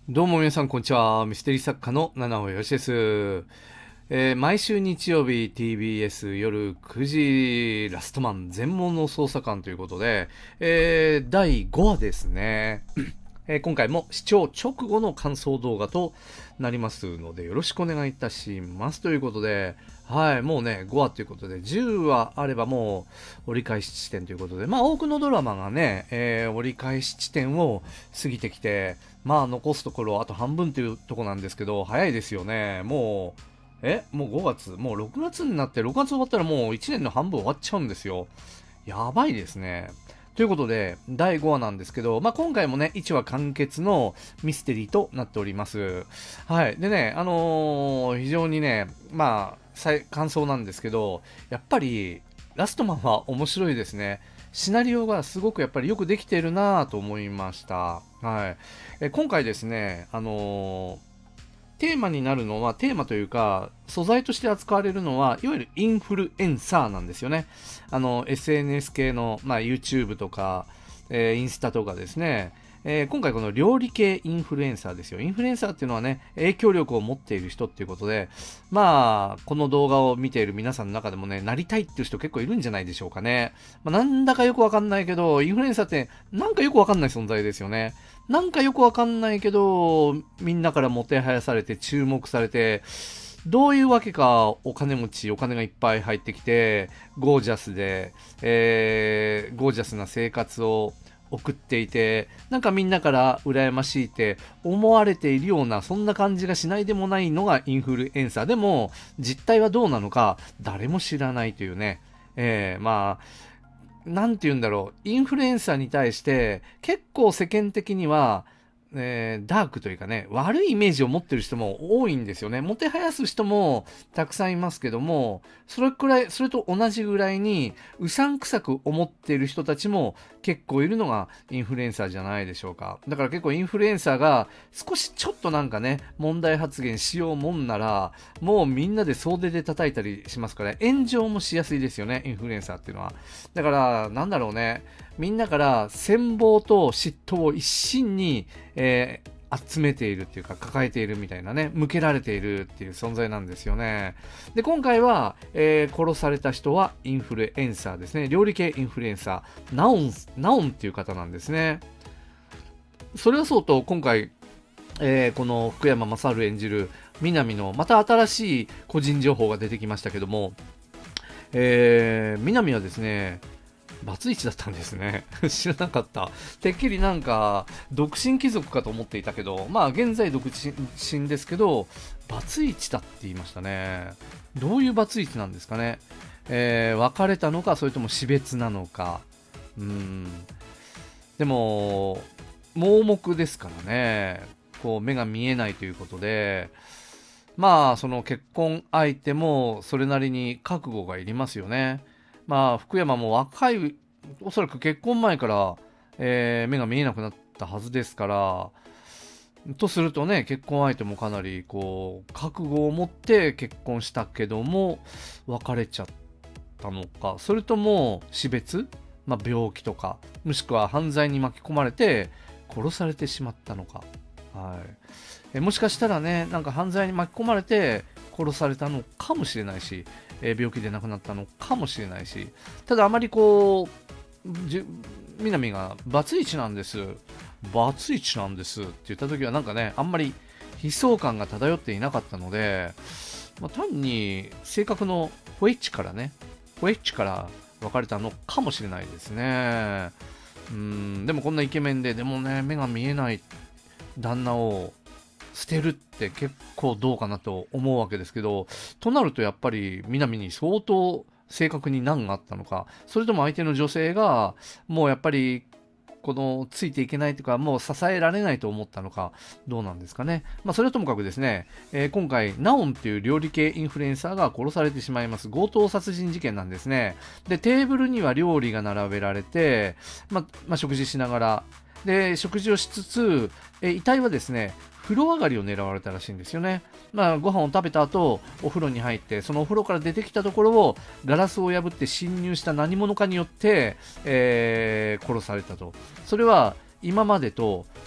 どうも皆さん、こんにちは。ミステリー作家の七尾よしです。毎週日曜日 TBS 夜9時ラストマン全盲の捜査官ということで、第5話ですね。今回も視聴直後の感想動画となりますのでよろしくお願いいたしますということで、はい、もうね、5話ということで、10話あればもう折り返し地点ということで、多くのドラマがね、折り返し地点を過ぎてきて、残すところあと半分というところなんですけど、早いですよね。もう5月、もう6月になって、6月終わったらもう1年の半分終わっちゃうんですよ。やばいですね。ということで、第5話なんですけど、今回もね、1話完結のミステリーとなっております。はい。でね、非常にね、感想なんですけど、やっぱり、ラストマンは面白いですね。シナリオがすごくやっぱりよくできているなぁと思いました。はい。今回ですね、テーマになるのは、テーマというか、素材として扱われるのは、いわゆるインフルエンサーなんですよね。SNS 系の、YouTube とか、インスタとかですね。今回この料理系インフルエンサーですよ。インフルエンサーっていうのはね、影響力を持っている人っていうことで、この動画を見ている皆さんの中でもね、なりたいっていう人結構いるんじゃないでしょうかね。なんだかよくわかんないけど、インフルエンサーってなんかよくわかんない存在ですよね。なんかよくわかんないけど、みんなからもてはやされて注目されて、どういうわけかお金持ち、お金がいっぱい入ってきて、ゴージャスで、ゴージャスな生活を送っていて、なんかみんなから羨ましいって思われているような、そんな感じがしないでもないのがインフルエンサー。でも、実態はどうなのか、誰も知らないというね。なんて言うんだろう。インフルエンサーに対して、結構世間的には、ダークというかね、悪いイメージを持ってる人も多いんですよね。もてはやす人もたくさんいますけども、それくらい、それと同じぐらいに、うさんくさく思っている人たちも結構いるのがインフルエンサーじゃないでしょうか。だから結構インフルエンサーが少しちょっとなんかね、問題発言しようもんなら、もうみんなで総出で叩いたりしますから、炎上もしやすいですよね、インフルエンサーっていうのは。だから、なんだろうね。みんなから羨望と嫉妬を一心に、集めているっていうか抱えているみたいなね、向けられているっていう存在なんですよね。で、今回は、殺された人はインフルエンサーですね。料理系インフルエンサー、ナオンっていう方なんですね。それはそうと、今回、この福山雅治演じる南のまた新しい個人情報が出てきましたけども、南はですね、バツイチだったんですね。知らなかった。てっきりなんか、独身貴族かと思っていたけど、現在独身ですけど、バツイチだって言いましたね。どういうバツイチなんですかね。別れたのか、それとも死別なのか。でも、盲目ですからね。こう、目が見えないということで、その結婚相手もそれなりに覚悟がいりますよね。福山も若い、おそらく結婚前から、目が見えなくなったはずですから、とするとね、結婚相手もかなり、こう、覚悟を持って結婚したけども、別れちゃったのか、それとも死別、病気とか、もしくは犯罪に巻き込まれて殺されてしまったのか。はい。もしかしたらね、なんか犯罪に巻き込まれて殺されたのかもしれないし、病気で亡くなったのかもしれないし、ただあまりこう、南がバツイチなんです、バツイチなんですって言った時はなんかね、あんまり悲壮感が漂っていなかったので、単に性格のホエッチからね、ホエッチから別れたのかもしれないですね。でもこんなイケメンで、でもね、目が見えない旦那を捨てるって結構どうかなと思うわけですけど、となるとやっぱり南に相当正確に難があったのか、それとも相手の女性がもうやっぱりこのついていけないというか、もう支えられないと思ったのか、どうなんですかね。それはともかくですね、今回ナオンっていう料理系インフルエンサーが殺されてしまいます強盗殺人事件なんですね。で、テーブルには料理が並べられて、食事しながら、で、食事をしつつ、遺体はですね、風呂上がりを狙われたらしいんですよね。ご飯を食べた後、お風呂に入って、そのお風呂から出てきたところを、ガラスを破って侵入した何者かによって、殺されたと。それは、今までと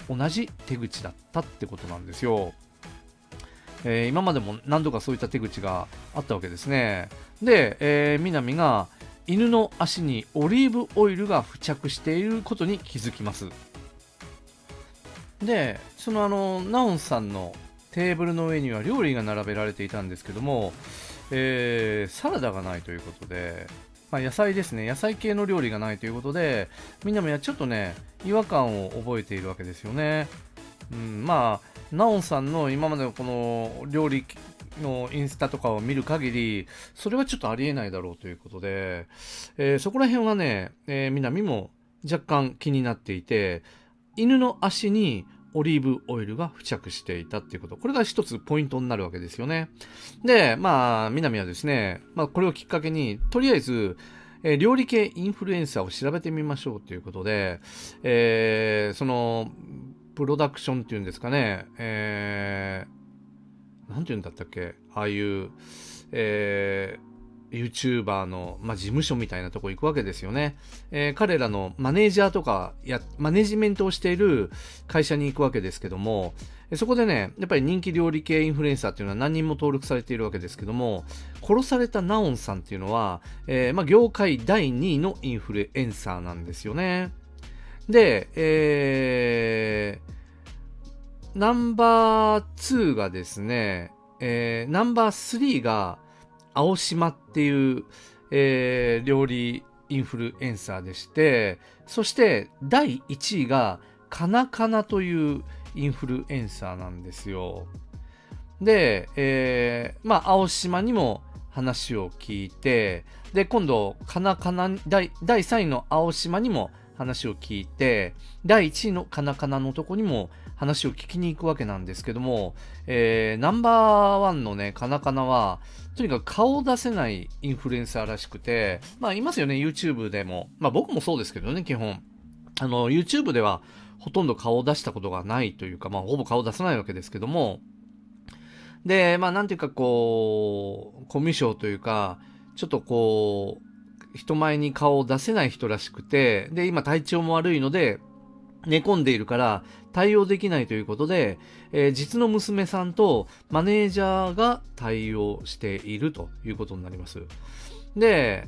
同じ手口だったってことなんですよ。今までも何度かそういった手口があったわけですね。で、南が犬の足にオリーブオイルが付着していることに気づきます。で、そのナオンさんのテーブルの上には料理が並べられていたんですけども、サラダがないということで、野菜ですね、野菜系の料理がないということで、南はちょっとね、違和感を覚えているわけですよね。ナオンさんの今までのこの料理のインスタとかを見る限り、それはちょっとありえないだろうということで、そこら辺はね、南も若干気になっていて、犬の足にオリーブオイルが付着していたっていうこと。これが一つポイントになるわけですよね。で、南はですね、これをきっかけに、とりあえず、料理系インフルエンサーを調べてみましょうということで、その、プロダクションっていうんですかね、なんていうんだったっけ、ああいう、YouTuber の、事務所みたいなとこ行くわけですよね。彼らのマネージャーとかマネジメントをしている会社に行くわけですけども、そこでね、やっぱり人気料理系インフルエンサーっていうのは何人も登録されているわけですけども、殺されたナオンさんっていうのは、業界第2位のインフルエンサーなんですよね。で、ナンバー2がですね、ナンバー3が青島っていう、料理インフルエンサーでして、そして第1位がカナカナというインフルエンサーなんですよ。で、青島にも話を聞いて、で、今度、カナカナ、第3位の青島にも話を聞いて、第1位のカナカナのとこにも話を聞きに行くわけなんですけども、ナンバーワンのね、カナカナは、とにかく顔を出せないインフルエンサーらしくて、いますよね、YouTube でも。僕もそうですけどね、基本。YouTube ではほとんど顔を出したことがないというか、ほぼ顔を出さないわけですけども、で、なんていうかこう、コミュ障というか、ちょっとこう、人前に顔を出せない人らしくて、で、今体調も悪いので、寝込んでいるから対応できないということで、実の娘さんとマネージャーが対応しているということになります。で、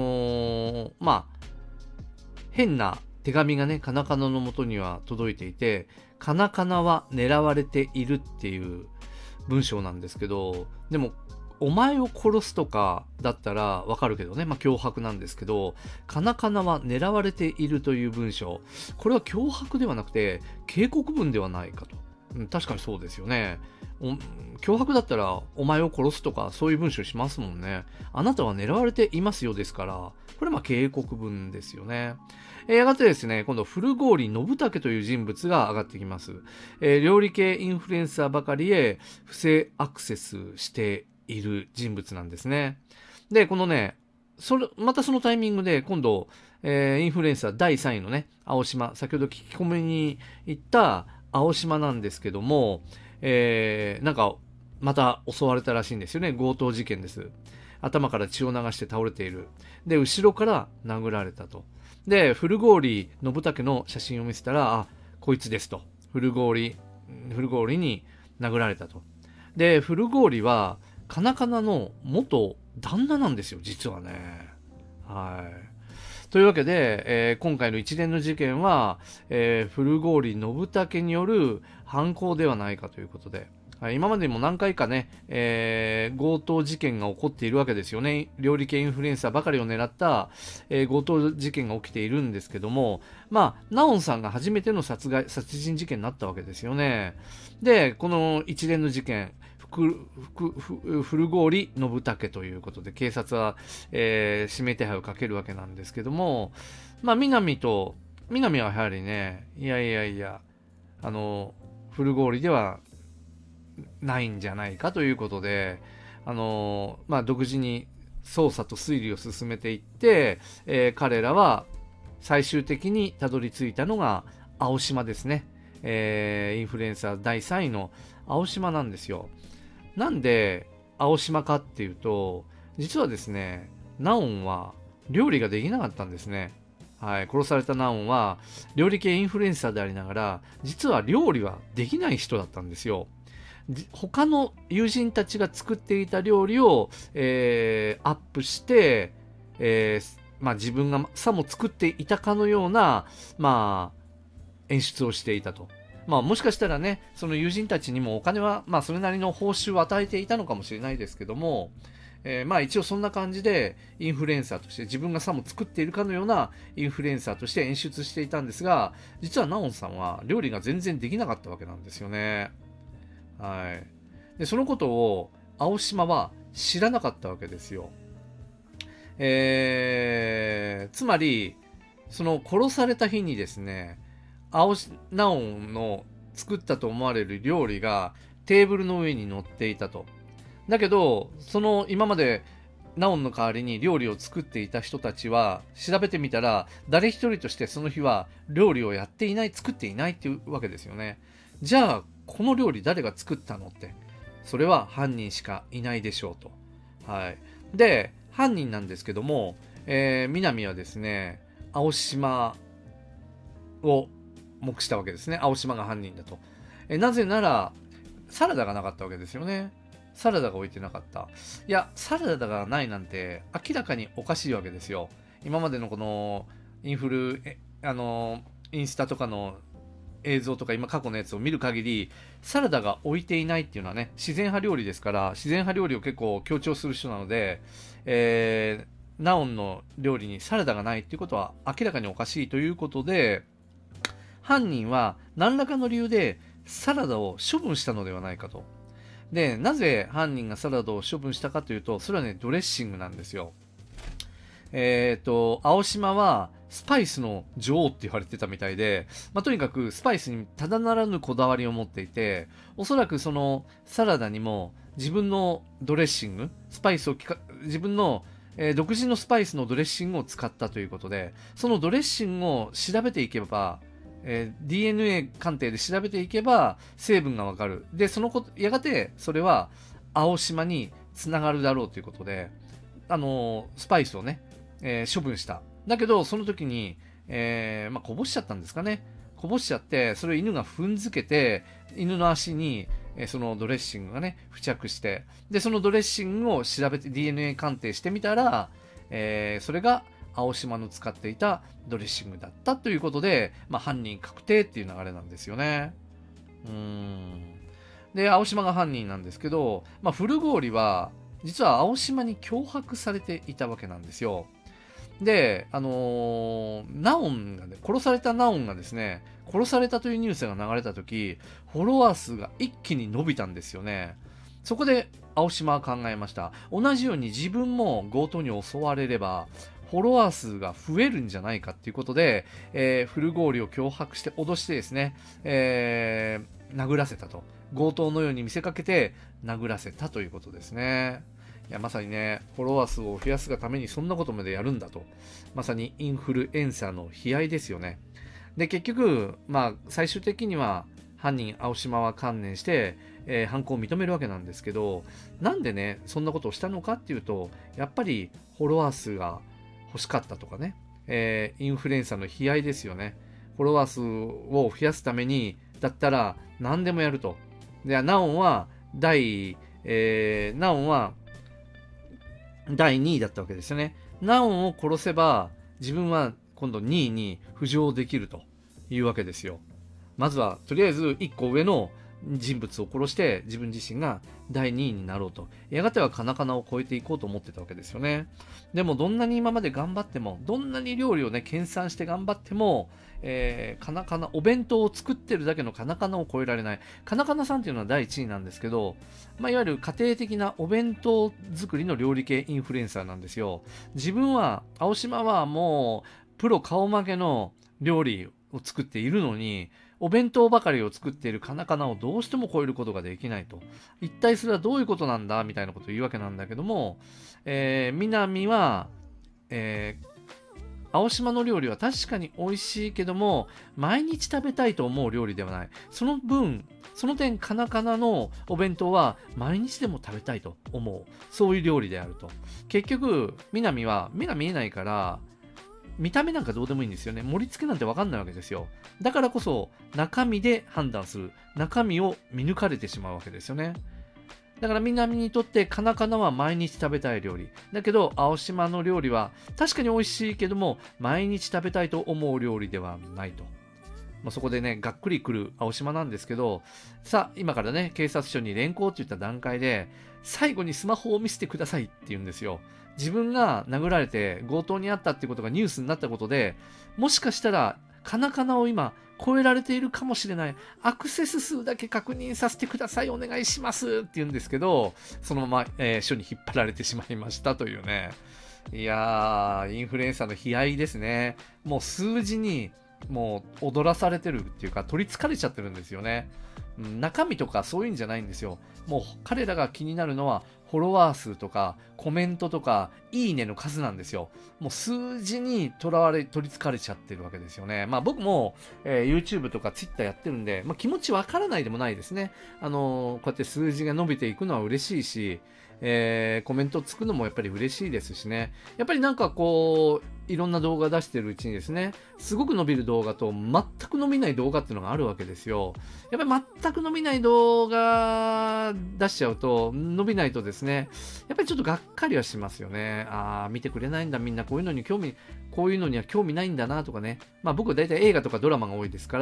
変な手紙がね、カナカナの元には届いていて、カナカナは狙われているっていう文章なんですけど、でも、お前を殺すとかだったらわかるけどね、脅迫なんですけど、カナカナは狙われているという文章、これは脅迫ではなくて警告文ではないかと。確かにそうですよね。脅迫だったらお前を殺すとかそういう文章しますもんね。あなたは狙われていますよですから、これ警告文ですよね。やがてですね、今度古郡信武という人物が上がってきます。料理系インフルエンサーばかりへ不正アクセスしている人物なんですね。で、このね、またそのタイミングで今度、インフルエンサー第3位のね、青島、先ほど聞き込みに行った青島なんですけども、また襲われたらしいんですよね。強盗事件です。頭から血を流して倒れている。で、後ろから殴られたと。で、古郡信武の写真を見せたら、こいつですと。古郡に殴られたと。で、古郡は、カナカナの元旦那なんですよ、実はね。はい。というわけで、今回の一連の事件は、古郡信武による犯行ではないかということで、今までにも何回かね、強盗事件が起こっているわけですよね。料理系インフルエンサーばかりを狙った、強盗事件が起きているんですけども、ナオンさんが初めての殺人事件になったわけですよね。で、この一連の事件、古郡信武ということで警察は、指名手配をかけるわけなんですけども、南はやはりね、古郡ではないんじゃないかということで、独自に捜査と推理を進めていって、彼らは最終的にたどり着いたのが青島ですね。インフルエンサー第3位の青島なんですよ。なんで青島かっていうと、実はですね、ナオンは料理ができなかったんですね。 はい、殺されたナオンは料理系インフルエンサーでありながら、実は料理はできない人だったんですよ。他の友人たちが作っていた料理を、アップして、自分がさも作っていたかのような、演出をしていたと。もしかしたらね、その友人たちにもお金は、それなりの報酬を与えていたのかもしれないですけども、一応そんな感じでインフルエンサーとして、自分がさも作っているかのようなインフルエンサーとして演出していたんですが、実はナオンさんは料理が全然できなかったわけなんですよね。はい。で、そのことを青島は知らなかったわけですよ。つまり、その殺された日にですね、ナオンの作ったと思われる料理がテーブルの上に乗っていたと。だけど、その今までナオンの代わりに料理を作っていた人たちは調べてみたら、誰一人としてその日は料理をやっていない、作っていないっていうわけですよね。じゃあ、この料理誰が作ったのって。それは犯人しかいないでしょうと。はい。で、犯人なんですけども、南はですね、青島を目したわけですね。青島が犯人だと。なぜなら、サラダがなかったわけですよね。サラダが置いてなかった。いや、サラダがないなんて明らかにおかしいわけですよ。今までのこのインスタとかの映像とか今過去のやつを見る限り、サラダが置いていないっていうのはね、自然派料理ですから、自然派料理を結構強調する人なので、ナオンの料理にサラダがないっていうことは明らかにおかしいということで、犯人は何らかの理由でサラダを処分したのではないかと。で、なぜ犯人がサラダを処分したかというと、それはね、ドレッシングなんですよ。青島はスパイスの女王って言われてたみたいで、とにかくスパイスにただならぬこだわりを持っていて、おそらくそのサラダにも自分のドレッシング、スパイスを自分の、独自のスパイスのドレッシングを使ったということで、そのドレッシングを調べていけば、DNA 鑑定で調べていけば成分がわかる。で、やがてそれは青島につながるだろうということで、スパイスをね、処分した。だけど、その時に、こぼしちゃったんですかね。こぼしちゃって、それを犬が踏んづけて、犬の足に、そのドレッシングがね、付着して、で、そのドレッシングを調べて DNA 鑑定してみたら、それが青島の使っていたドレッシングだったということで、犯人確定っていう流れなんですよね。で、青島が犯人なんですけど、フルゴーリは、実は青島に脅迫されていたわけなんですよ。で、ナオンがね、殺されたナオンがですね、殺されたというニュースが流れたとき、フォロワー数が一気に伸びたんですよね。そこで青島は考えました。同じように自分も強盗に襲われれば、フォロワー数が増えるんじゃないかっていうことで、フルゴーリを脅迫して脅してですね、殴らせたと。強盗のように見せかけて殴らせたということですね。いや、まさにね、フォロワー数を増やすがためにそんなことまでやるんだと。まさにインフルエンサーの悲哀ですよね。で、結局、最終的には犯人、青島は観念して、犯行を認めるわけなんですけど、なんでね、そんなことをしたのかっていうと、やっぱりフォロワー数が欲しかったとかね、インフルエンサーの悲哀ですよね。フォロワー数を増やすために、だったら何でもやると。で、ナオンは第2位だったわけですよね。ナオンを殺せば、自分は今度2位に浮上できるというわけですよ。まずは、とりあえず1個上の人物を殺して自分自身が第2位になろうと。やがてはカナカナを超えていこうと思ってたわけですよね。でもどんなに今まで頑張っても、どんなに料理をね、研鑽して頑張っても、カナカナ、お弁当を作ってるだけのカナカナを超えられない。カナカナさんっていうのは第1位なんですけど、いわゆる家庭的なお弁当作りの料理系インフルエンサーなんですよ。自分は、青島はもう、プロ顔負けの料理を作っているのに、お弁当ばかりを作っているカナカナをどうしても超えることができないと。一体それはどういうことなんだみたいなことを言うわけなんだけども、南は、青島の料理は確かに美味しいけども、毎日食べたいと思う料理ではない。その点、カナカナのお弁当は毎日でも食べたいと思う。そういう料理であると。結局、南は目が見えないから、 見た目なんかどうでもいいんですよね。盛り付けなんてわかんないわけですよ。だからこそ中身で判断する。中身を見抜かれてしまうわけですよね。だから南にとってカナカナは毎日食べたい料理。だけど青島の料理は確かに美味しいけども毎日食べたいと思う料理ではないと。そこでね、がっくりくる青島なんですけど、さあ、今からね、警察署に連行って言った段階で、最後にスマホを見せてくださいって言うんですよ。自分が殴られて強盗にあったってことがニュースになったことで、もしかしたら、カナカナを今、超えられているかもしれない。アクセス数だけ確認させてください。お願いしますって言うんですけど、そのまま、署に引っ張られてしまいましたというね。いやー、インフルエンサーの悲哀ですね。もう数字に、もう踊らされてるっていうか取りつかれちゃってるんですよね。中身とかそういうんじゃないんですよ。もう彼らが気になるのはフォロワー数とかコメントとかいいねの数なんですよ。もう数字に取りつかれちゃってるわけですよね。僕も、YouTube とか Twitter やってるんで、気持ちわからないでもないですね。こうやって数字が伸びていくのは嬉しいし、コメントつくのもやっぱり嬉しいですしね。やっぱりなんかこういろんな動画出してるうちにですね、すごく伸びる動画と全く伸びない動画っていうのがあるわけですよ。やっぱり全く伸びない動画出しちゃうと、伸びないとですね、やっぱりちょっとがっかりはしますよね。見てくれないんだ、みんなこういうのには興味ないんだなとかね。僕は大体映画とかドラマが多いですから、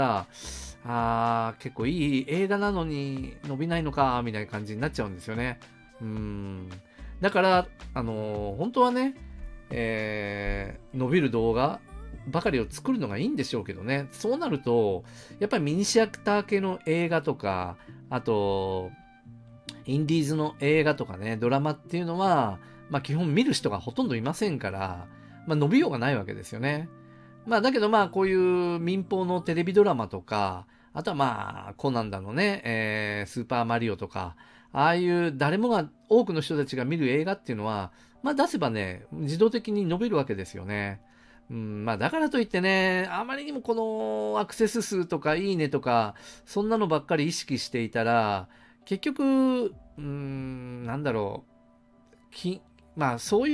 結構いい映画なのに伸びないのか、みたいな感じになっちゃうんですよね。だから、本当はね、伸びる動画ばかりを作るのがいいんでしょうけどね。そうなると、やっぱりミニシアター系の映画とか、あと、インディーズの映画とかね、ドラマっていうのは、基本見る人がほとんどいませんから、伸びようがないわけですよね。だけどこういう民放のテレビドラマとか、あとはコナンだのね、スーパーマリオとか、ああいう多くの人たちが見る映画っていうのは、出せばね、自動的に伸びるわけですよね。だからといってね、あまりにもこのアクセス数とかいいねとか、そんなのばっかり意識していたら、結局、なんだろう、そういう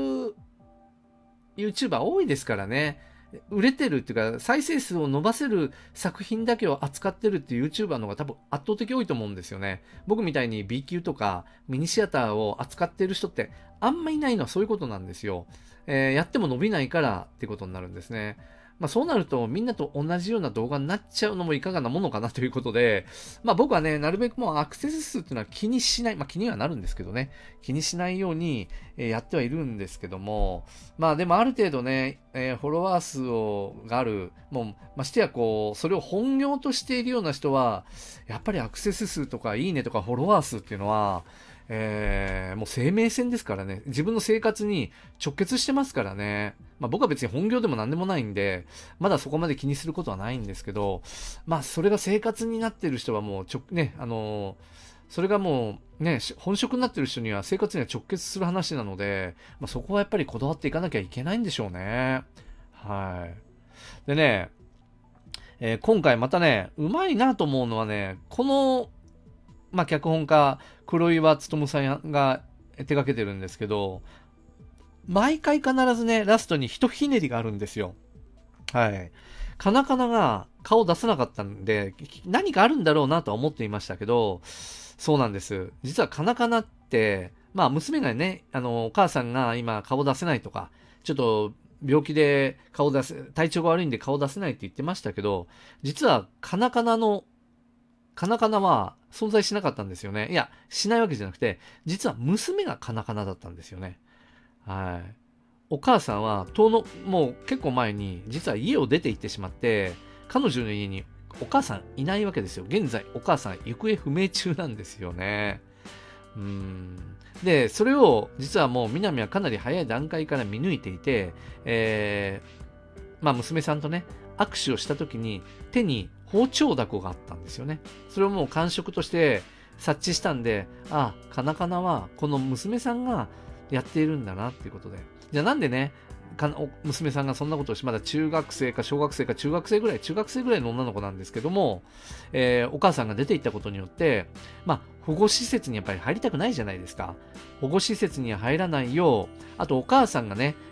YouTuber 多いですからね。売れてるっていうか、再生数を伸ばせる作品だけを扱ってるっていう YouTuber の方が多分圧倒的多いと思うんですよね。僕みたいに B 級とかミニシアターを扱ってる人ってあんまいないのはそういうことなんですよ。やっても伸びないからってことになるんですね。そうなるとみんなと同じような動画になっちゃうのもいかがなものかなということで、僕はね、なるべくもうアクセス数っていうのは気にしない、気にはなるんですけどね、気にしないようにやってはいるんですけども、でもある程度ね、フォロワー数がある、もうましてやそれを本業としているような人は、やっぱりアクセス数とかいいねとかフォロワー数っていうのは、もう生命線ですからね。自分の生活に直結してますからね。僕は別に本業でも何でもないんで、まだそこまで気にすることはないんですけど、それが生活になってる人はもうそれがもうね、本職になってる人には生活には直結する話なので、そこはやっぱりこだわっていかなきゃいけないんでしょうね。はい。でね、今回またね、うまいなと思うのはね、この脚本家、黒岩勉さんが手掛けてるんですけど、毎回必ずね、ラストにひとひねりがあるんですよ。はい。カナカナが顔出さなかったんで、何かあるんだろうなとは思っていましたけど、そうなんです。実はカナカナって、娘がね、お母さんが今顔出せないとか、ちょっと病気で体調が悪いんで顔出せないって言ってましたけど、実はカナカナは存在しなかったんですよね。いや、しないわけじゃなくて、実は娘がカナカナだったんですよね。はい。お母さんは、もう結構前に、実は家を出て行ってしまって、彼女の家にお母さんいないわけですよ。現在、お母さん行方不明中なんですよね。で、それを、実はもう南はかなり早い段階から見抜いていて、娘さんとね、握手をした時に手に包丁だこがあったんですよね。それをもう感触として察知したんで、カナカナはこの娘さんがやっているんだなっていうことで。じゃあなんでね、娘さんがそんなことをまだ中学生か小学生か中学生ぐらいの女の子なんですけども、お母さんが出て行ったことによって、保護施設にやっぱり入りたくないじゃないですか。保護施設には入らないよう、あとお母さんがね、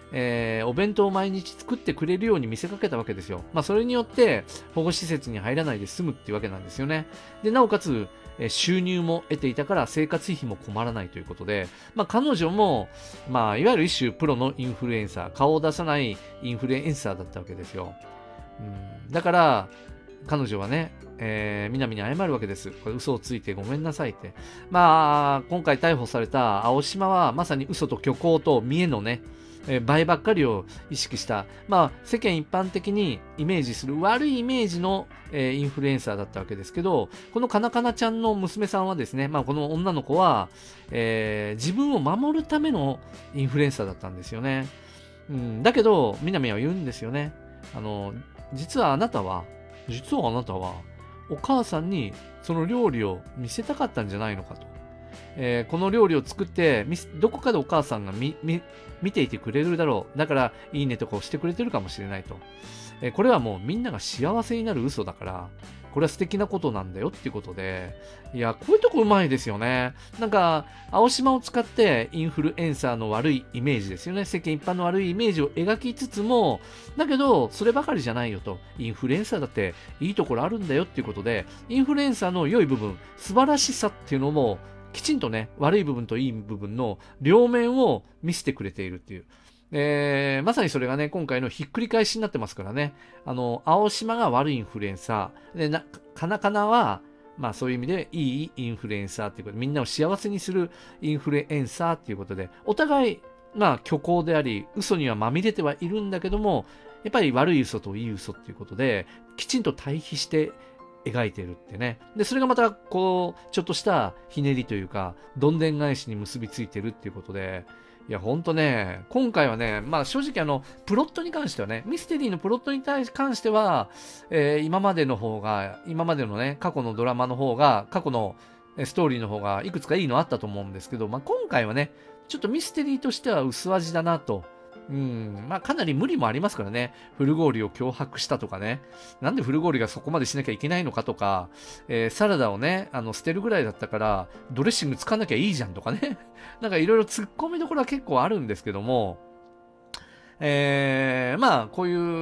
お弁当を毎日作ってくれるように見せかけたわけですよ。それによって保護施設に入らないで済むっていうわけなんですよね。で、なおかつ、収入も得ていたから生活費も困らないということで、彼女も、いわゆる一種プロのインフルエンサー、顔を出さないインフルエンサーだったわけですよ。だから、彼女はね、南に謝るわけです。これ嘘をついてごめんなさいって。今回逮捕された青島はまさに嘘と虚構と見栄のね、倍ばっかりを意識した、世間一般的にイメージする悪いイメージの、インフルエンサーだったわけですけど、このかなかなちゃんの娘さんはですね、この女の子は、自分を守るためのインフルエンサーだったんですよね。だけど、南は言うんですよね。実はあなたは、お母さんにその料理を見せたかったんじゃないのかと。この料理を作ってどこかでお母さんが見ていてくれるだろう。だからいいねとかをしてくれてるかもしれないと。これはもうみんなが幸せになる嘘だから、これは素敵なことなんだよっていうことで、いや、こういうとこうまいですよね。青島を使ってインフルエンサーの悪いイメージですよね。世間一般の悪いイメージを描きつつも、だけど、そればかりじゃないよと。インフルエンサーだっていいところあるんだよっていうことで、インフルエンサーの良い部分、素晴らしさっていうのも、きちんとね、悪い部分といい部分の両面を見せてくれているっていう。まさにそれがね、今回のひっくり返しになってますからね。青島が悪いインフルエンサー。で、かなかなは、そういう意味でいいインフルエンサーっていうことで、みんなを幸せにするインフルエンサーっていうことで、お互い、虚構であり、嘘にはまみれてはいるんだけども、やっぱり悪い嘘といい嘘っていうことで、きちんと対比して描いてるってね。で、それがまた、ちょっとしたひねりというか、どんでん返しに結びついてるっていうことで、いや、ほんとね、今回はね、正直プロットに関してはね、ミステリーのプロットに関しては、今までのね、過去のドラマの方が、過去のストーリーの方がいくつかいいのあったと思うんですけど、今回はね、ちょっとミステリーとしては薄味だなと。かなり無理もありますからね。フルゴーリを脅迫したとかね。なんでフルゴーリがそこまでしなきゃいけないのかとか、サラダをね、捨てるぐらいだったから、ドレッシング使わなきゃいいじゃんとかね。いろいろ突っ込みどころは結構あるんですけども、こういう、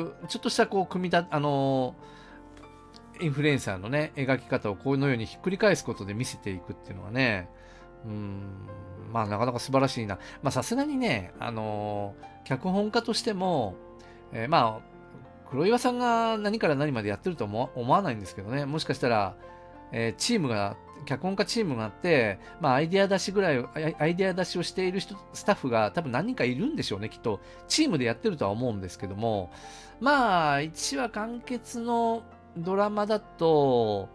ちょっとした、インフルエンサーのね、描き方をこのようにひっくり返すことで見せていくっていうのはね、なかなか素晴らしいな。さすがにね、脚本家としても、黒岩さんが何から何までやってると思わないんですけどね、もしかしたら、脚本家チームがあって、アイデア出しをしているスタッフが多分何人かいるんでしょうね、きっと。チームでやってるとは思うんですけども、1話完結のドラマだと、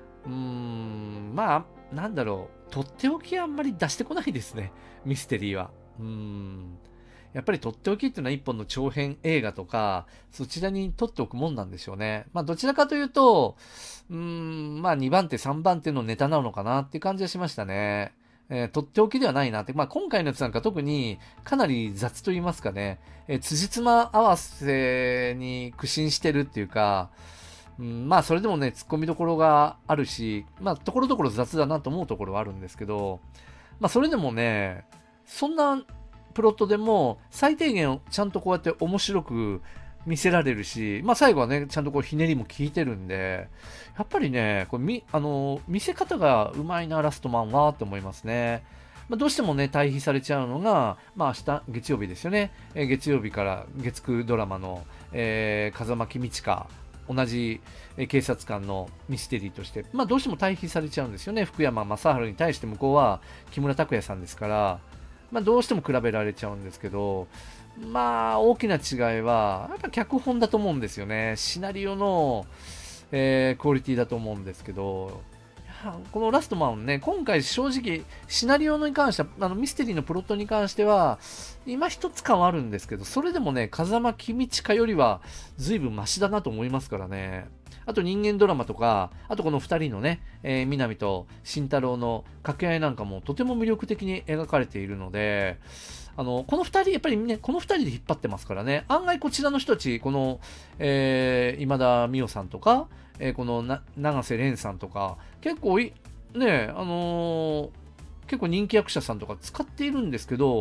なんだろう、とっておきはあんまり出してこないですね、ミステリーは。やっぱりとっておきっていうのは一本の長編映画とか、そちらに撮っておくもんなんでしょうね。どちらかというと、2番手、3番手のネタなのかなっていう感じがしましたね。とっておきではないなって。今回のやつなんか特にかなり雑と言いますかね。辻褄合わせに苦心してるっていうか、それでもね、突っ込みどころがあるし、ところどころ雑だなと思うところはあるんですけど、それでもね、そんなプロットでも最低限ちゃんとこうやって面白く見せられるし、最後はね、ちゃんとひねりも効いてるんで、やっぱりね、見せ方がうまいな、ラストマンはって思いますね。どうしてもね、対比されちゃうのが、明日、月曜日ですよね。月曜日から月9ドラマの、風間公親、同じ警察官のミステリーとして、どうしても対比されちゃうんですよね。福山雅治に対して向こうは木村拓哉さんですから、どうしても比べられちゃうんですけど、大きな違いは、やっぱ脚本だと思うんですよね。シナリオの、クオリティだと思うんですけど、このラストマンね、今回正直、シナリオに関しては、ミステリーのプロットに関しては、今一つ感はあるんですけど、それでもね、風間公親よりは、随分マシだなと思いますからね。あと人間ドラマとか、あとこの二人のね、南と慎太郎の掛け合いなんかもとても魅力的に描かれているので、この二人、やっぱりね、この二人で引っ張ってますからね、案外こちらの人たち、この、今田美桜さんとか、この永瀬廉さんとか、結構結構人気役者さんとか使っているんですけど、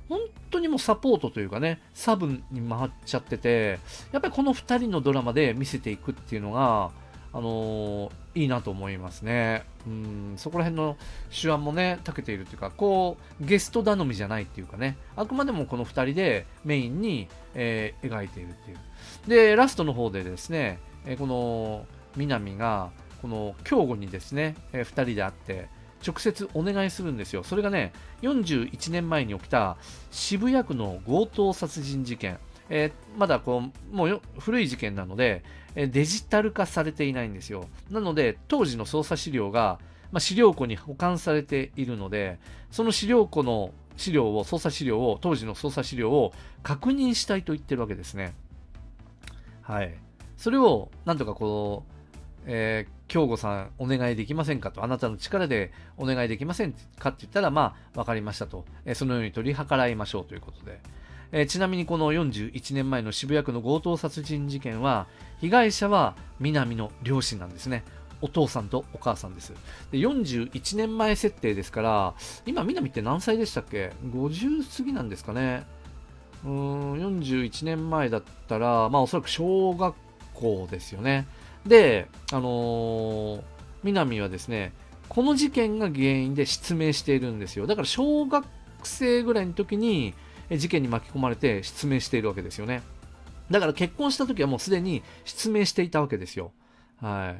本当にもうサポートというかね、サブに回っちゃってて、やっぱりこの2人のドラマで見せていくっていうのが、いいなと思いますね。そこら辺の手腕もね、長けているというか、こう、ゲスト頼みじゃないっていうかね、あくまでもこの2人でメインに、描いているっていう。で、ラストの方でですね、この南が、この京吾にですね、2人で会って、直接お願いするんですよ。それがね、41年前に起きた渋谷区の強盗殺人事件。まだこう、もう古い事件なので、デジタル化されていないんですよ。なので、当時の捜査資料が、資料庫に保管されているので、その資料庫の資料を、捜査資料を、当時の捜査資料を確認したいと言ってるわけですね。はい。それを、なんとかこう、京吾さんお願いできませんかと、あなたの力でお願いできませんかって言ったら、わかりましたと、そのように取り計らいましょうということで、ちなみにこの41年前の渋谷区の強盗殺人事件は、被害者は南の両親なんですね。お父さんとお母さんです。で、41年前設定ですから、今南って何歳でしたっけ？ 50 過ぎなんですかね。41年前だったら、おそらく小学校ですよね。で、南はですね、この事件が原因で失明しているんですよ。だから小学生ぐらいの時に事件に巻き込まれて失明しているわけですよね。だから結婚した時はもうすでに失明していたわけですよ。はい。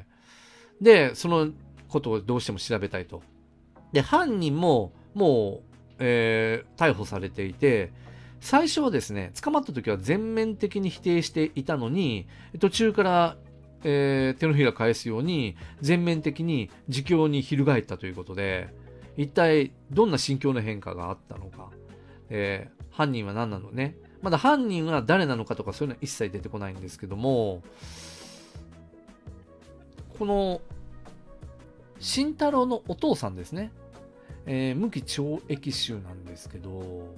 で、そのことをどうしても調べたいと。で、犯人ももう、逮捕されていて、最初はですね、捕まった時は全面的に否定していたのに、途中から、手のひら返すように全面的に自供に翻ったということで、一体どんな心境の変化があったのか、犯人は何なのね。まだ犯人は誰なのかとかそういうのは一切出てこないんですけども、この慎太郎のお父さんですね、無期懲役囚なんですけど、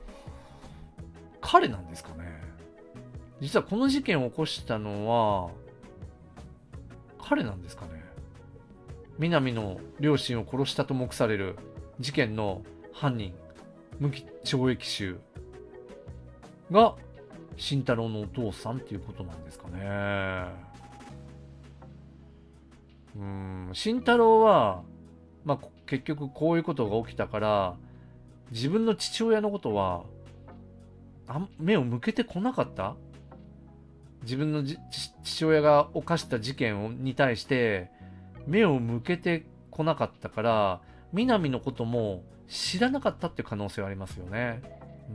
彼なんですかね。実はこの事件を起こしたのは彼なんですかね。南の両親を殺したと目される事件の犯人、無期懲役囚が慎太郎のお父さんっていうことなんですかね。慎太郎は、結局こういうことが起きたから、自分の父親のことは目を向けてこなかった。自分の父親が犯した事件に対して目を向けてこなかったから、南のことも知らなかったっていう可能性はありますよね。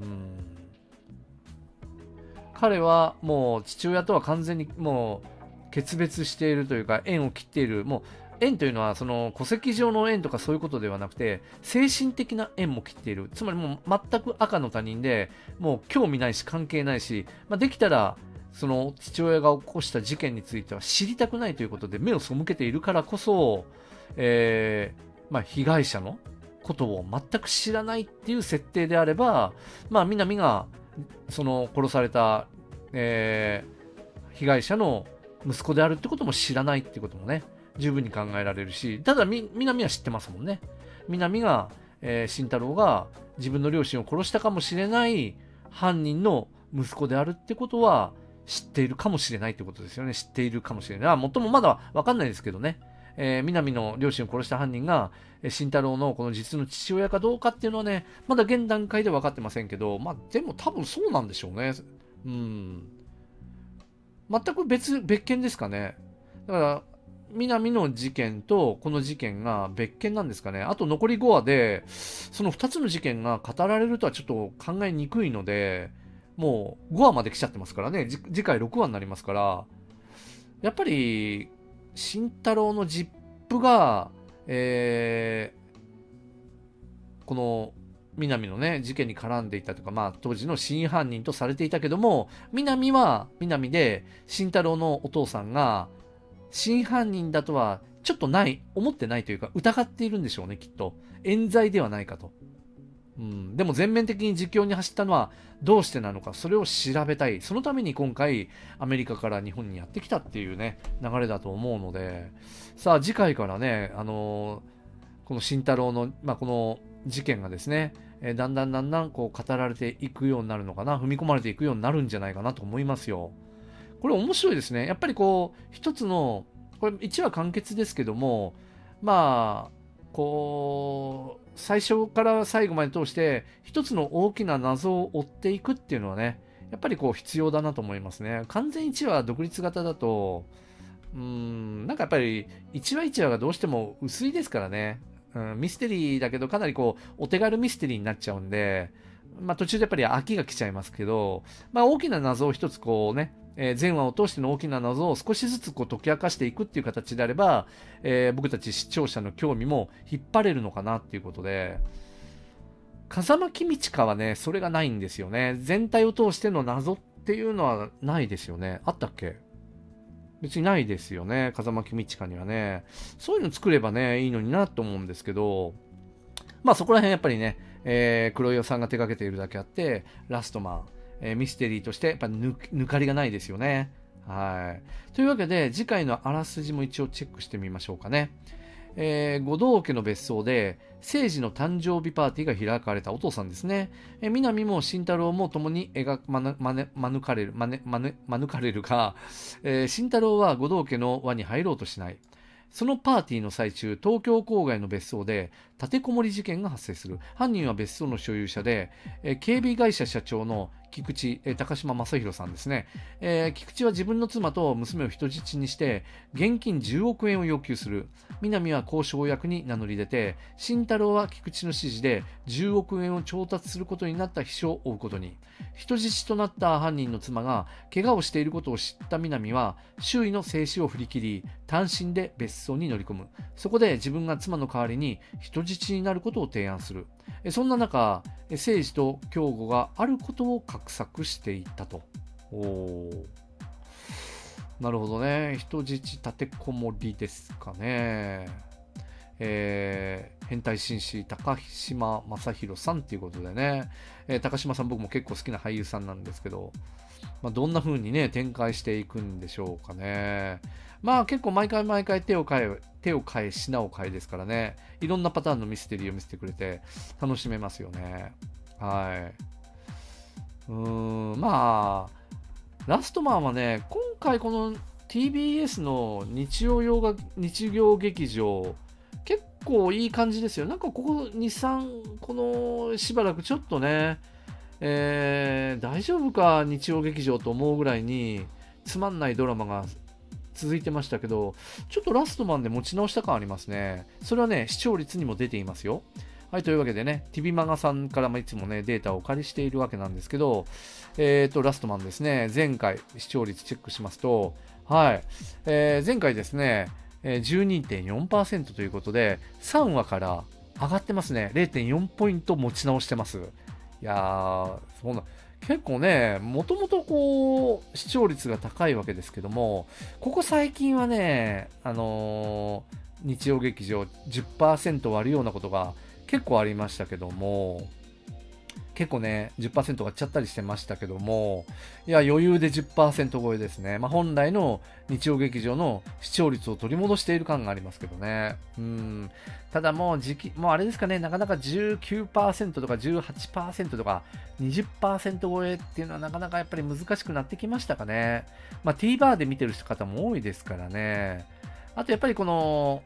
彼はもう父親とは完全にもう決別しているというか、縁を切っている。もう縁というのはその戸籍上の縁とかそういうことではなくて、精神的な縁も切っている。つまりもう全く赤の他人で、もう興味ないし関係ないし、できたらその父親が起こした事件については知りたくないということで目を背けているからこそ、被害者のことを全く知らないっていう設定であれば、南がその殺された、被害者の息子であるってことも知らないってこともね、十分に考えられるし、ただ南は知ってますもんね。南が、慎太郎が自分の両親を殺したかもしれない犯人の息子であるってことは知っているかもしれないってことですよね。知っているかもしれない。もっともまだわかんないですけどね。南の両親を殺した犯人が、慎太郎のこの実の父親かどうかっていうのはね、まだ現段階では分かってませんけど、でも多分そうなんでしょうね。全く別件ですかね。だから、南の事件とこの事件が別件なんですかね。あと残り5話で、その2つの事件が語られるとはちょっと考えにくいので、もう5話まで来ちゃってますからね。次回6話になりますから、やっぱり、慎太郎のジップが、この南のね、事件に絡んでいたとか、当時の真犯人とされていたけども、南は南で、慎太郎のお父さんが、真犯人だとは、ちょっと思ってないというか、疑っているんでしょうね、きっと。冤罪ではないかと。でも全面的に自供に走ったのはどうしてなのか、それを調べたい。そのために今回アメリカから日本にやってきたっていうね、流れだと思うので、さあ次回からね、この慎太郎の、この事件がですね、 だんだんこう語られていくようになるのかな、踏み込まれていくようになるんじゃないかなと思いますよ。これ面白いですね。やっぱりこう、一つの、これ1話完結ですけども、まあ、こう、最初から最後まで通して、一つの大きな謎を追っていくっていうのはね、やっぱりこう必要だなと思いますね。完全1話独立型だと、なんかやっぱり1話1話がどうしても薄いですからね。ミステリーだけどかなりこう、お手軽ミステリーになっちゃうんで、まあ途中でやっぱり飽きが来ちゃいますけど、まあ大きな謎を一つこうね、前話を通しての大きな謎を少しずつこう解き明かしていくっていう形であれば、僕たち視聴者の興味も引っ張れるのかなっていうことで、風間公親はね、それがないんですよね。全体を通しての謎っていうのはないですよね。あったっけ？別にないですよね。風間公親にはね。そういうの作ればね、いいのになと思うんですけど、まあそこら辺やっぱりね、黒岩さんが手掛けているだけあって、ラストマン、ミステリーとしてやっぱ抜かりがないですよね。はい。というわけで、次回のあらすじも一応チェックしてみましょうかね。護道家の別荘で、聖司の誕生日パーティーが開かれたお父さんですね。南も慎太郎も共に免れるが、慎太郎は護道家の輪に入ろうとしない。そのパーティーの最中、東京郊外の別荘で立てこもり事件が発生する。犯人は別荘の所有者で、警備会社社長の菊池、高島正宏さんですね。菊池は自分の妻と娘を人質にして、現金10億円を要求する。南は交渉役に名乗り出て、慎太郎は菊池の指示で10億円を調達することになった秘書を追うことに。人質となった犯人の妻が怪我をしていることを知った南は、周囲の静止を振り切り、単身で別荘に乗り込む。そこで自分が妻の代わりに人質になることを提案する。そんな中、聖司と京吾があることを画策していったと。なるほどね。人質立てこもりですかね。変態紳士高島正宏さんっていうことでね、高島さん僕も結構好きな俳優さんなんですけど、まあ、どんな風にね展開していくんでしょうかね。まあ結構毎回手を変え品を変えですからね、いろんなパターンのミステリーを見せてくれて楽しめますよね。はい。まあラストマンはね、今回この TBS の日曜劇場結構いい感じですよ。なんかここ2、3、このしばらくちょっとね、大丈夫か日曜劇場と思うぐらいにつまんないドラマが続いてましたけど、ちょっとラストマンで持ち直した感ありますね。それはね、視聴率にも出ていますよ。はい、というわけでね、ティビマガさんからもいつもね、データをお借りしているわけなんですけど、ラストマンですね、前回視聴率チェックしますと、はい、前回ですね、12.4% ということで、3話から上がってますね。0.4 ポイント持ち直してます。いやー、そんな、結構ね、もともとこう、視聴率が高いわけですけども、ここ最近はね、日曜劇場 10% 割るようなことが結構ありましたけども、結構ね、10% 割っちゃったりしてましたけども、いや、余裕で 10% 超えですね。まあ、本来の日曜劇場の視聴率を取り戻している感がありますけどね。ただもうもうあれですかね、なかなか 19% とか 18% とか 20% 超えっていうのはなかなかやっぱり難しくなってきましたかね。まあ、TVer で見てる方も多いですからね。あとやっぱりこの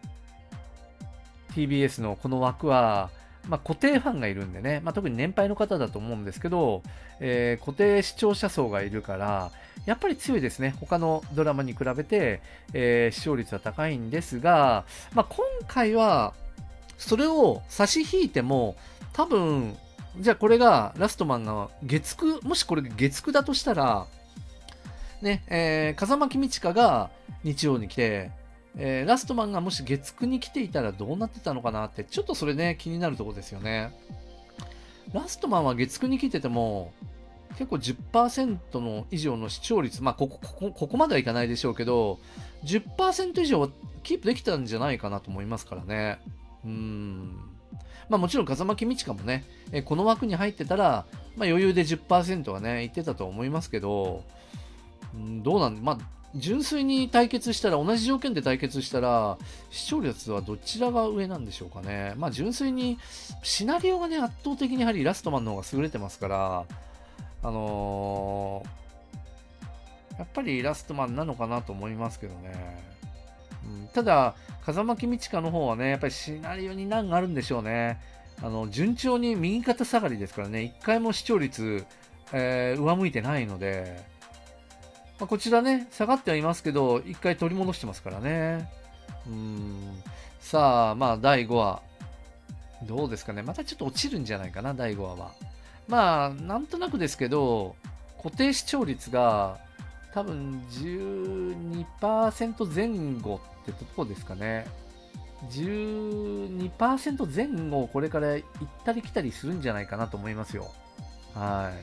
TBS のこの枠は、まあ、固定ファンがいるんでね、まあ、特に年配の方だと思うんですけど、固定視聴者層がいるから、やっぱり強いですね。他のドラマに比べて、視聴率は高いんですが、まあ、今回は、それを差し引いても、多分、じゃあこれがラストマンが月9、もしこれ月9だとしたら、ね、風間公親が日曜に来て、ラストマンがもし月9に来ていたらどうなってたのかなって、ちょっとそれね、気になるところですよね。ラストマンは月9に来てても、結構 10% の以上の視聴率、まあここまではいかないでしょうけど、10% 以上はキープできたんじゃないかなと思いますからね。まあもちろん風間公親もね、この枠に入ってたら、まあ余裕で 10% はね、いってたと思いますけど、どうなんまあ純粋に対決したら、同じ条件で対決したら、視聴率はどちらが上なんでしょうかね。まあ、純粋に、シナリオがね、圧倒的にやはりラストマンの方が優れてますから、やっぱりラストマンなのかなと思いますけどね。ただ、風間公親の方はね、やっぱりシナリオに難があるんでしょうね。順調に右肩下がりですからね、一回も視聴率、上向いてないので、まあ、こちらね、下がってはいますけど、一回取り戻してますからね。さあ、まあ、第5話。どうですかね。またちょっと落ちるんじゃないかな、第5話は。まあ、なんとなくですけど、固定視聴率が多分12% 前後ってとこですかね。12% 前後をこれから行ったり来たりするんじゃないかなと思いますよ。はい。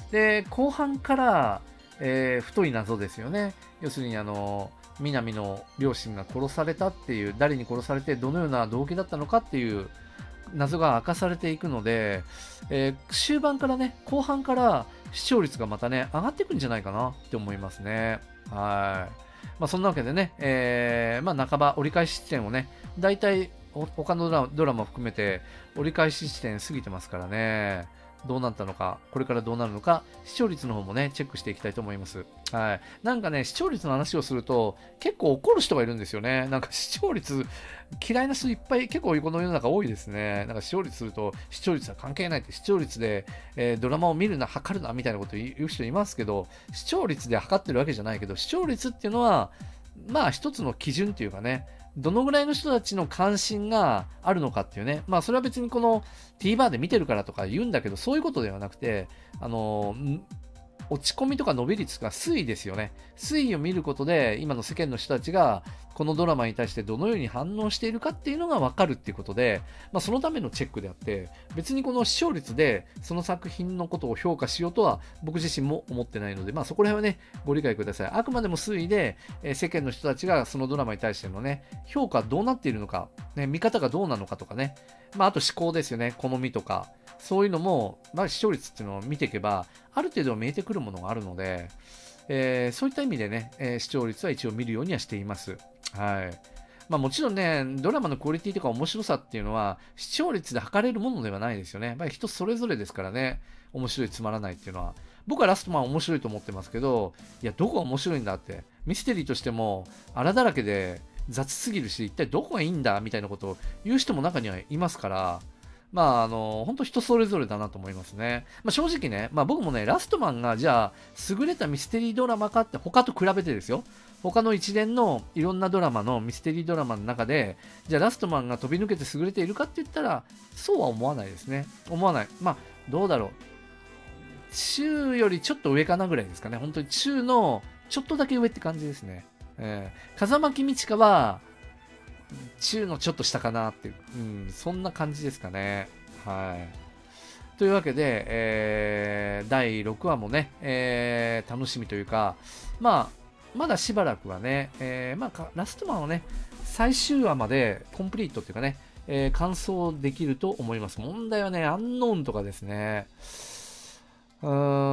で、後半から、太い謎ですよね。要するに南の両親が殺されたっていう、誰に殺されてどのような動機だったのかっていう謎が明かされていくので、終盤からね、後半から視聴率がまたね、上がっていくんじゃないかなって思いますね。はい。まあ、そんなわけでね、まあ、半ば折り返し地点をね、大体他のドラマ含めて折り返し地点過ぎてますからね。どうなったのか、これからどうなるのか、視聴率の方もね、チェックしていきたいと思います。はい。なんかね、視聴率の話をすると、結構怒る人がいるんですよね。なんか視聴率、嫌いな人いっぱい、結構この世の中多いですね。なんか視聴率すると、視聴率は関係ないって、視聴率で、ドラマを見るな、測るな、みたいなこと言う人いますけど、視聴率で測ってるわけじゃないけど、視聴率っていうのは、まあ一つの基準っていうかね、どのぐらいの人たちの関心があるのかっていうね、まあそれは別にこの TVer で見てるからとか言うんだけど、そういうことではなくて、落ち込みとか伸び率が推移ですよね。推移を見ることで、今の世間の人たちが、このドラマに対してどのように反応しているかっていうのが分かるっていうことで、まあ、そのためのチェックであって、別にこの視聴率でその作品のことを評価しようとは僕自身も思ってないので、まあそこら辺はね、ご理解ください。あくまでも推移で、世間の人たちがそのドラマに対してのね、評価どうなっているのか、ね、見方がどうなのかとかね、まああと思考ですよね、好みとか、そういうのも、まあ視聴率っていうのを見ていけば、ある程度見えてくるものがあるので、そういった意味でね、視聴率は一応見るようにはしています。はい。まあもちろんね、ドラマのクオリティとか面白さっていうのは、視聴率で測れるものではないですよね。やっぱり人それぞれですからね、面白いつまらないっていうのは。僕はラストマン面白いと思ってますけど、いや、どこが面白いんだって。ミステリーとしても、荒だらけで雑すぎるし、一体どこがいいんだみたいなことを言う人も中にはいますから、まあ、本当人それぞれだなと思いますね。まあ、正直ね、まあ僕もね、ラストマンがじゃあ、優れたミステリードラマかって他と比べてですよ。他の一連のいろんなドラマのミステリードラマの中で、じゃあラストマンが飛び抜けて優れているかって言ったら、そうは思わないですね。思わない。まあ、どうだろう。中よりちょっと上かなぐらいですかね。本当に中のちょっとだけ上って感じですね。風間公親は、中のちょっと下かなっていう、そんな感じですかね。はい。というわけで、第6話もね、楽しみというか、まあ、まだしばらくはね、まあ、ラストマンをね、最終話までコンプリートっていうかね、完走できると思います。問題はね、アンノーンとかですね。ア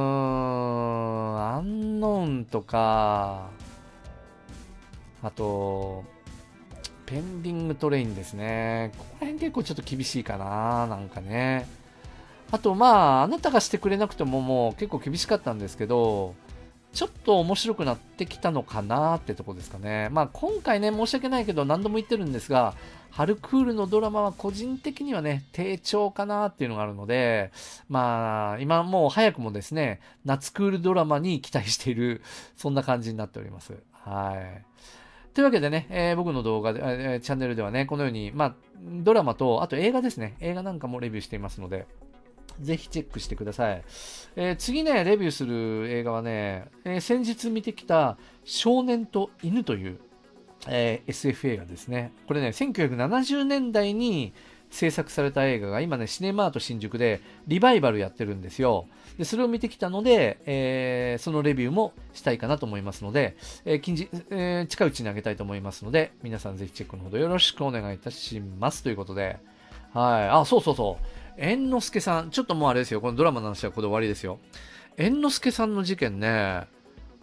ンノーンとか、あと、ペンディングトレインですね。ここら辺結構ちょっと厳しいかな、なんかね。あと、まあ、あなたがしてくれなくてももう結構厳しかったんですけど、ちょっと面白くなってきたのかなってとこですかね。まあ、今回ね、申し訳ないけど何度も言ってるんですが、春クールのドラマは個人的にはね、低調かなっていうのがあるので、まあ、今もう早くもですね、夏クールドラマに期待している、そんな感じになっております。はい。というわけでね、僕の動画で、チャンネルではね、このように、まあ、ドラマと、あと映画ですね。映画なんかもレビューしていますので、ぜひチェックしてください。次ね、レビューする映画はね、先日見てきた少年と犬という、SF 映画ですね。これね、1970年代に制作された映画が今ね、シネマート新宿でリバイバルやってるんですよ。でそれを見てきたので、そのレビューもしたいかなと思いますので、近いうちにあげたいと思いますので、皆さんぜひチェックのほどよろしくお願いいたしますということで、はい。あ、そうそうそう。猿之助さん、ちょっともうあれですよ。このドラマの話はここで終わりですよ。猿之助さんの事件ね、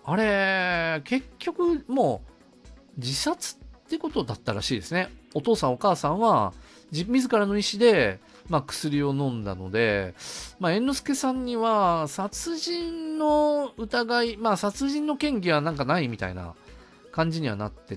あれ、結局もう自殺ってことだったらしいですね。お父さんお母さんは自らの意思で、薬を飲んだので、猿之助さんには殺人の疑い、殺人の嫌疑はなんかないみたいな感じにはなってって、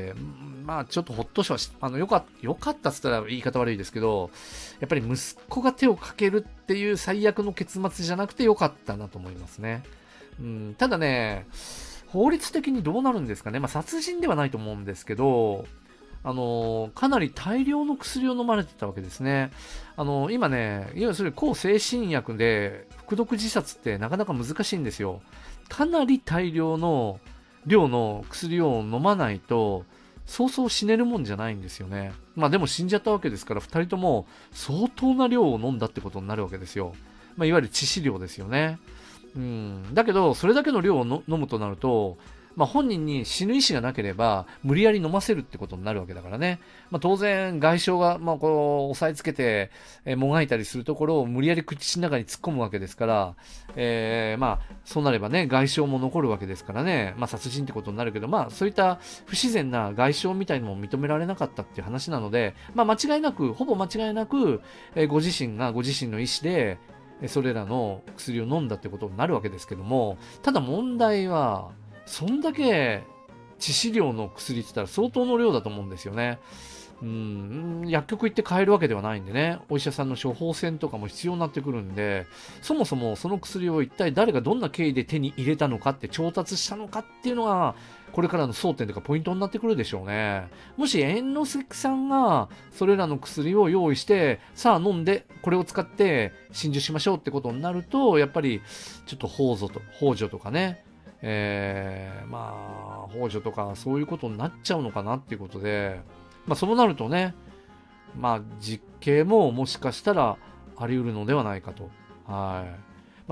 ちょっとほっとしはし、よかったっつったら言い方悪いですけど、やっぱり息子が手をかけるっていう最悪の結末じゃなくてよかったなと思いますね。ただね、法律的にどうなるんですかね。殺人ではないと思うんですけど、かなり大量の薬を飲まれてたわけですね。今ね、要するに抗精神薬で服毒自殺ってなかなか難しいんですよ。かなり大量の量の薬を飲まないと、そうそう死ねるもんじゃないんですよね。でも死んじゃったわけですから、2人とも相当な量を飲んだってことになるわけですよ。いわゆる致死量ですよね。だけど、それだけの量を飲むとなると、本人に死ぬ意思がなければ、無理やり飲ませるってことになるわけだからね。当然、外傷が、こう、押さえつけて、もがいたりするところを無理やり口の中に突っ込むわけですから、そうなればね、外傷も残るわけですからね、殺人ってことになるけど、そういった不自然な外傷みたいなのも認められなかったっていう話なので、間違いなく、ほぼ間違いなく、ご自身がご自身の意思で、それらの薬を飲んだってことになるわけですけども、ただ問題は、そんだけ致死量の薬って言ったら相当の量だと思うんですよね。薬局行って買えるわけではないんでね、お医者さんの処方箋とかも必要になってくるんで、そもそもその薬を一体誰がどんな経緯で手に入れたのかって調達したのかっていうのが、これからの争点とかポイントになってくるでしょうね。もし猿之助さんがそれらの薬を用意して、さあ飲んでこれを使って心中しましょうってことになると、やっぱりちょっと幇助とかね、幇助とかそういうことになっちゃうのかなっていうことで、そうなるとね、実刑ももしかしたらあり得るのではないかと。はい。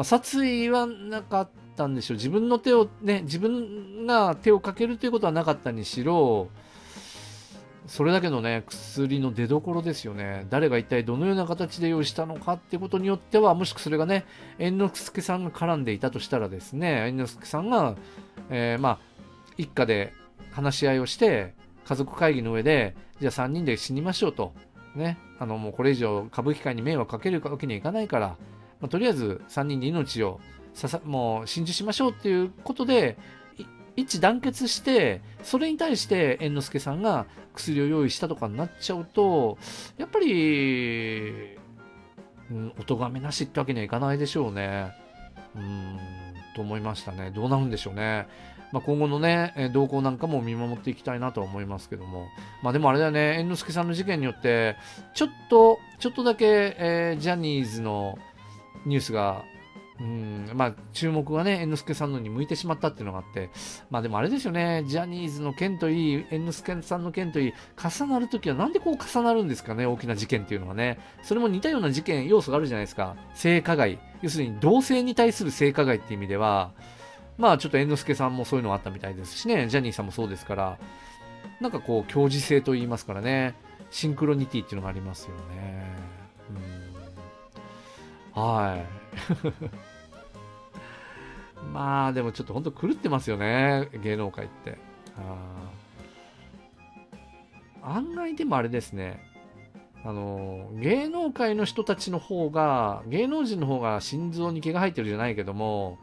殺意はなかったんでしょう。自分が手をかけるということはなかったにしろ、それだけのね、薬の出所ですよね。誰が一体どのような形で用意したのかっていうことによっては、もしくそれがね、猿之助さんが絡んでいたとしたらですね、猿之助さんが、一家で話し合いをして、家族会議の上で、じゃあ3人で死にましょうと。ね。もうこれ以上歌舞伎界に迷惑かけるわけにはいかないから、とりあえず3人で命をもう心中しましょうっていうことで、一致団結して、それに対して猿之助さんが薬を用意したとかになっちゃうと、やっぱり、お咎めなしってわけにはいかないでしょうね。と思いましたね。どうなるんでしょうね。今後のね、動向なんかも見守っていきたいなとは思いますけども。でもあれだよね、猿之助さんの事件によって、ちょっとだけ、ジャニーズのニュースが、注目がね、猿之助さんのに向いてしまったっていうのがあって、でもあれですよね、ジャニーズの件といい、猿之助さんの件といい、重なるときはなんでこう重なるんですかね、大きな事件っていうのはね。それも似たような事件、要素があるじゃないですか。性加害。要するに同性に対する性加害っていう意味では、ちょっと猿之助さんもそういうのがあったみたいですしね、ジャニーさんもそうですから、なんかこう、共時性と言いますからね、シンクロニティっていうのがありますよね。はい。でもちょっと本当狂ってますよね、芸能界って。案外でもあれですね、芸能界の人たちの方が、芸能人の方が心臓に毛が生えてるじゃないけども、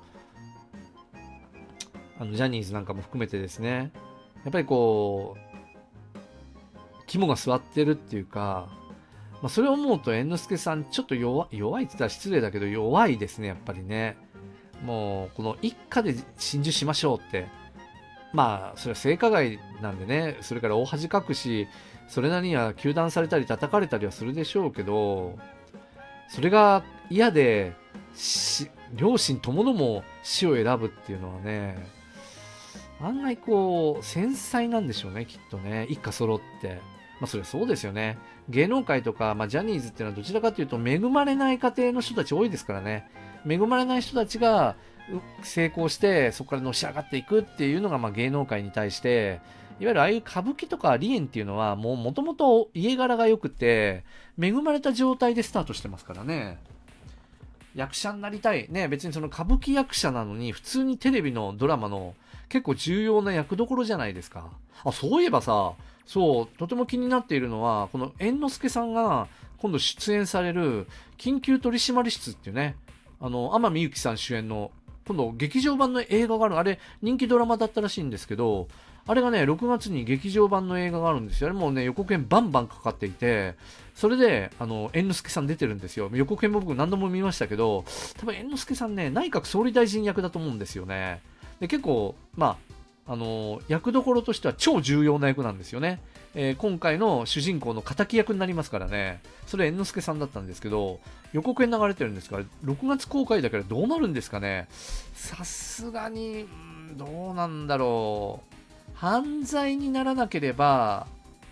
ジャニーズなんかも含めてですね、やっぱりこう、肝が据わってるっていうか、それを思うと猿之助さんちょっと弱いって言ったら失礼だけど弱いですね、やっぱりね。もうこの一家で心中しましょうって、それは性加害なんでね、それから大恥かくし、それなりには糾弾されたり叩かれたりはするでしょうけど、それが嫌で両親ともども死を選ぶっていうのはね、案外こう繊細なんでしょうね、きっとね、一家揃って。それはそうですよね。芸能界とか、ジャニーズっていうのはどちらかというと恵まれない家庭の人たち多いですからね。恵まれない人たちが成功してそこからのし上がっていくっていうのが芸能界に対して、いわゆるああいう歌舞伎とか梨園っていうのはもともと家柄が良くて恵まれた状態でスタートしてますからね。 役者になりたい。ね、別にその歌舞伎役者なのに、普通にテレビのドラマの結構重要な役どころじゃないですか。あ、そういえばさ、そう、とても気になっているのは、この猿之助さんが今度出演される緊急取締室っていうね、天海祐希さん主演の、今度劇場版の映画がある。あれ、人気ドラマだったらしいんですけど、あれがね、6月に劇場版の映画があるんですよ。あれもうね、予告編バンバンかかっていて、それで、猿之助さん出てるんですよ。予告編も僕何度も見ましたけど、多分猿之助さんね、内閣総理大臣役だと思うんですよね。で、結構、役どころとしては超重要な役なんですよね。今回の主人公の敵役になりますからね。それ猿之助さんだったんですけど、予告編流れてるんですから、6月公開だからどうなるんですかね。さすがに、どうなんだろう。犯罪にならなければ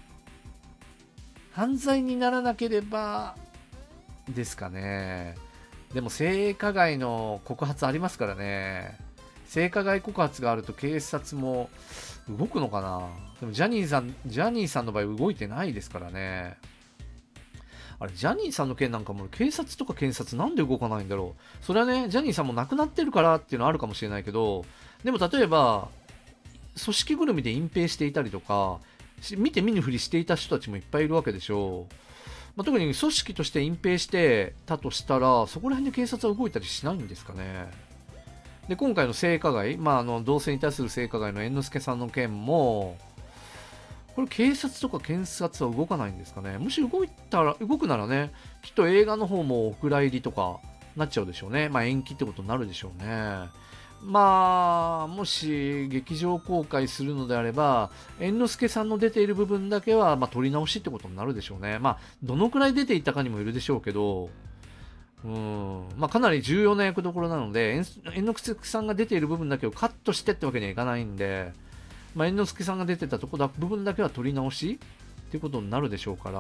ですかね。でも性加害の告発ありますからね。性加害告発があると警察も動くのかな。でもジャニーさんの場合動いてないですからね。あれ、ジャニーさんの件なんかも警察とか検察なんで動かないんだろう。それはね、ジャニーさんも亡くなってるからっていうのはあるかもしれないけど、でも例えば、組織ぐるみで隠蔽していたりとか、見て見ぬふりしていた人たちもいっぱいいるわけでしょう。特に組織として隠蔽してたとしたら、そこら辺で警察は動いたりしないんですかね。で、今回の性加害、同性に対する性加害の猿之助さんの件も、これ警察とか検察は動かないんですかね。もし動くならね、きっと映画の方もお蔵入りとかなっちゃうでしょうね。延期ってことになるでしょうね。もし劇場公開するのであれば、猿之助さんの出ている部分だけは、撮り直しってことになるでしょうね。どのくらい出ていたかにもよるでしょうけど、かなり重要な役どころなので、猿之助さんが出ている部分だけをカットしてってわけにはいかないんで、猿之助さんが出てた部分だけは取り直しっていうことになるでしょうから、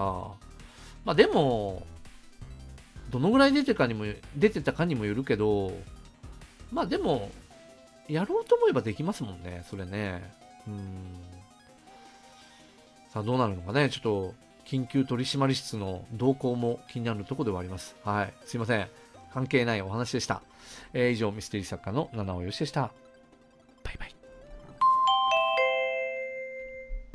でも、どのぐらい出てたかにもよるけど、でも、やろうと思えばできますもんね、それね。さあ、どうなるのかね、ちょっと、緊急取締室の動向も気になるところではあります。はい。すいません。関係ないお話でした。以上、ミステリー作家の七尾よしでした。